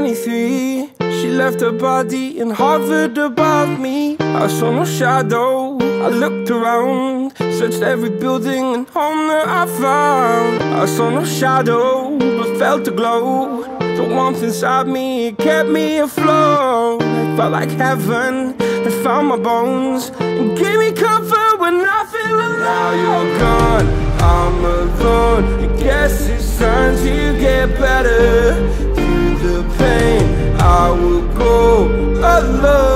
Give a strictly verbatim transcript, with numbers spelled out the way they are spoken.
twenty-three. She left her body and hovered above me. I saw no shadow, I looked around, searched every building and home that I found. I saw no shadow, but felt a glow. The warmth inside me, it kept me afloat. It felt like heaven, it found my bones and gave me comfort when I feel alone. Now you're gone, I'm alone. I guess it's time to get better. Through the pain, I will go alone.